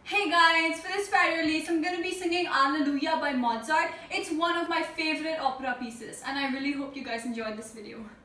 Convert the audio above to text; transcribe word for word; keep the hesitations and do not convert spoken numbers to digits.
Hey guys, for this Friday release, I'm going to be singing Aleluje by Mozart. It's one of my favorite opera pieces and I really hope you guys enjoyed this video.